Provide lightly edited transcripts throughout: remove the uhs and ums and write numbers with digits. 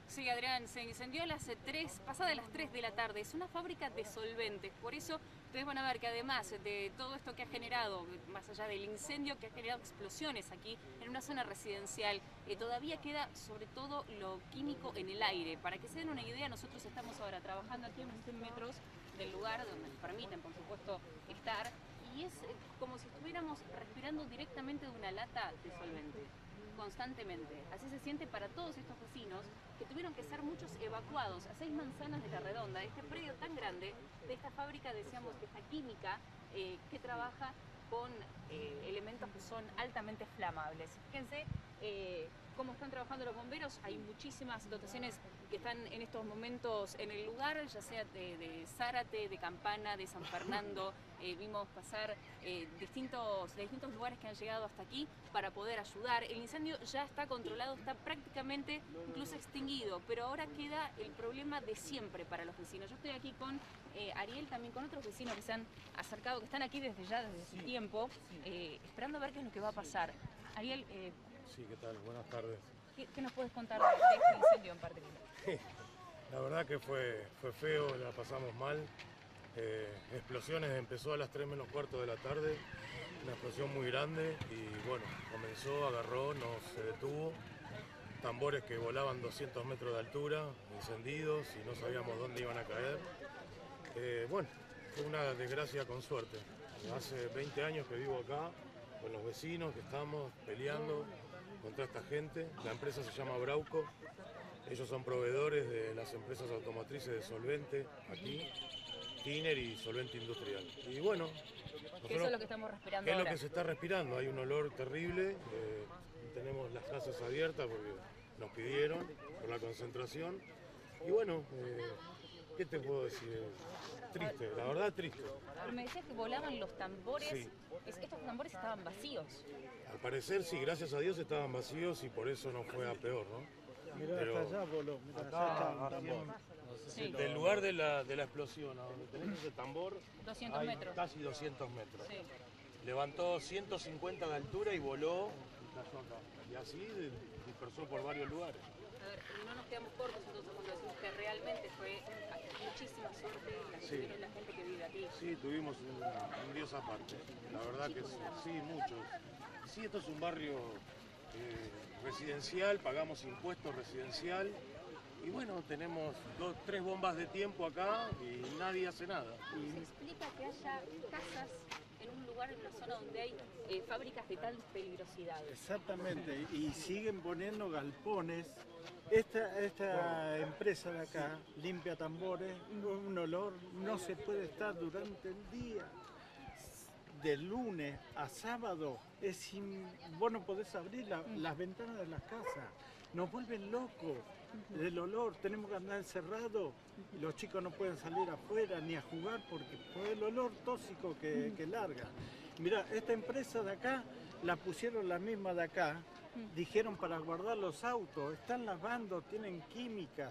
Sí, Adrián, se incendió a las 3, pasadas las 3 de la tarde. Es una fábrica de solventes, por eso ustedes van a ver que además de todo esto que ha generado, más allá del incendio que ha generado explosiones aquí en una zona residencial, todavía queda sobre todo lo químico en el aire. Para que se den una idea, nosotros estamos ahora trabajando aquí a unos 100 metros del lugar donde nos permiten, por supuesto, estar, y es como si estuviéramos respirando directamente de una lata de solvente. Constantemente. Así se siente para todos estos vecinos que tuvieron que ser muchos evacuados a 6 manzanas de la redonda, de este predio tan grande, de esta fábrica, decíamos, de esta química que trabaja con elementos que son altamente flamables. Fíjense cómo están trabajando los bomberos. Hay muchísimas dotaciones que están en estos momentos en el lugar, ya sea de Zárate, de Campana, de San Fernando. Vimos pasar de distintos lugares que han llegado hasta aquí para poder ayudar. El incendio ya está controlado, está prácticamente incluso extinguido, pero ahora queda el problema de siempre para los vecinos. Yo estoy aquí con Ariel, también con otros vecinos que se han acercado, que están aquí desde su tiempo, esperando a ver qué es lo que va a pasar. Ariel, sí, ¿qué tal? Buenas tardes. ¿Qué nos puedes contar de este incendio en particular? La verdad que fue feo, la pasamos mal. Explosiones, empezó a las 3 menos cuarto de la tarde, una explosión muy grande y bueno, comenzó, agarró, no se detuvo. Tambores que volaban 200 metros de altura, encendidos y no sabíamos dónde iban a caer. Bueno, fue una desgracia con suerte. Hace 20 años que vivo acá, con los vecinos que estamos peleando contra esta gente. La empresa se llama Brauco. Ellos son proveedores de las empresas automotrices de solvente aquí, Tiner y solvente industrial. Y bueno, ¿qué es lo que estamos respirando ¿qué es lo ahora? que se está respirando? Hay un olor terrible. Tenemos las casas abiertas porque nos pidieron por la concentración. Y bueno, ¿qué te puedo decir? Triste, la verdad triste. Pero me decías que volaban los tambores. Sí. Estos tambores estaban vacíos. Al parecer sí, gracias a Dios estaban vacíos y por eso no fue a peor, ¿no? Mirá, Pero hasta allá voló, mirá, acá, allá también. Sí. Del lugar de la explosión a donde tenés ese tambor, 200 hay metros. casi 200 metros. Sí. Levantó 150 de altura y voló y cayó acá. Y así dispersó por varios lugares. A ver, no nos quedamos cortos entonces cuando decimos que realmente fue muchísima suerte la que Sí. tuvieron la gente que vive aquí. Sí, tuvimos un Dios aparte. La verdad que sí, muchos. Sí, esto es un barrio residencial, pagamos impuestos residencial. Y bueno, tenemos 3 bombas de tiempo acá y nadie hace nada. ¿Se explica que haya casas en un lugar, en una zona donde hay fábricas de tal peligrosidad? Exactamente, y siguen poniendo galpones. Esta empresa de acá, limpia tambores, un olor, no se puede estar durante el día. De lunes a sábado, vos no podés abrir las ventanas de las casas, nos vuelven locos del olor, tenemos que andar encerrados, los chicos no pueden salir afuera ni a jugar por el olor tóxico que larga. Mirá, esta empresa de acá, la pusieron la misma de acá, dijeron para guardar los autos, están lavando, tienen químicas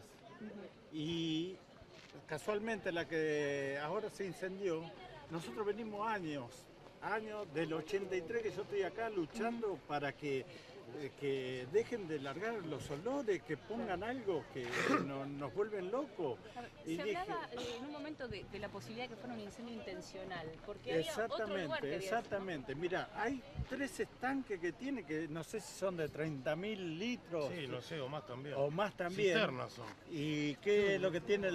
y casualmente la que ahora se incendió, nosotros venimos años del 83 que yo estoy acá luchando para que dejen de largar los olores, que pongan algo que nos vuelven locos. Se hablaba en un momento de la posibilidad de que fuera un incendio intencional, porque había otro lugar que había. Exactamente. Mira, hay 3 estanques que tiene, que no sé si son de 30.000 litros. Sí, no sé, o más también. O más también. Cisternas son. ¿Y qué es lo que tiene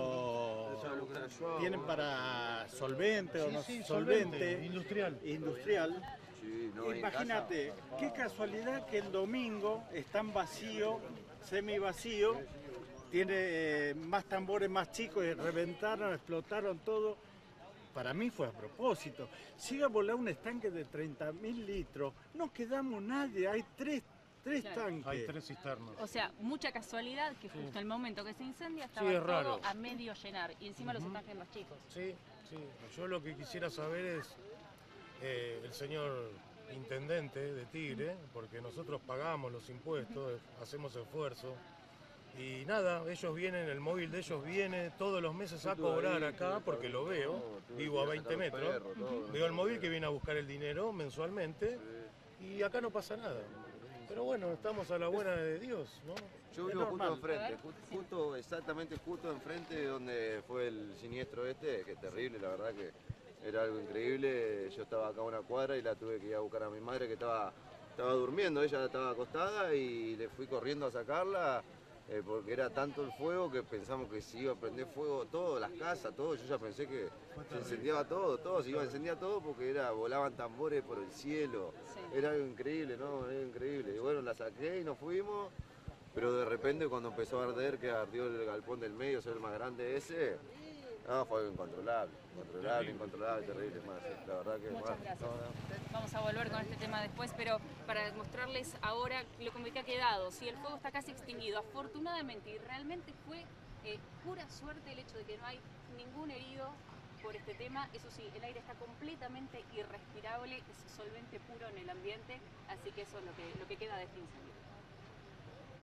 tienen para solvente o no solvente? Industrial. Sí, no, Imagínate, qué casualidad que el domingo están vacío, semi vacío, tiene más tambores más chicos y reventaron, explotaron todo. Para mí fue a propósito. Sigue a volar un estanque de 30.000 litros, no quedamos nadie, hay tres tanques. Hay 3 cisternas. O sea, mucha casualidad que justo al momento que se incendia estaba Sí, es todo raro. a medio llenar y encima los estanques más chicos. Sí, sí. Yo lo que quisiera saber es el señor intendente de Tigre, porque nosotros pagamos los impuestos, hacemos esfuerzo. Y nada, ellos vienen, el móvil de ellos viene todos los meses a cobrar acá, porque lo veo, vivo a 20 metros, veo el móvil que viene a buscar el dinero mensualmente y acá no pasa nada. Pero bueno, estamos a la buena de Dios, ¿no? Yo Es vivo justo normal. enfrente, exactamente justo enfrente de donde fue el siniestro este, que es terrible, la verdad que era algo increíble. Yo estaba acá a una cuadra y la tuve que ir a buscar a mi madre que estaba durmiendo, ella estaba acostada y le fui corriendo a sacarla porque era tanto el fuego que pensamos que se iba a prender fuego todo, las casas, todo. Yo ya pensé que se incendiaba todo, se iba a incendiar todo porque volaban tambores por el cielo. Sí. Era algo increíble, ¿no? Era increíble. Y bueno, la saqué y nos fuimos, pero de repente cuando empezó a arder, que ardió el galpón del medio, el más grande ese, no, fue algo incontrolable, terrible, más. La verdad que Muchas gracias. Vamos a volver con este tema después, pero para mostrarles ahora lo que ha quedado. Si el fuego está casi extinguido, afortunadamente, y realmente fue pura suerte el hecho de que no hay ningún herido por este tema. Eso sí, el aire está completamente irrespirable, es solvente puro en el ambiente, así que eso es lo que queda de este incendio.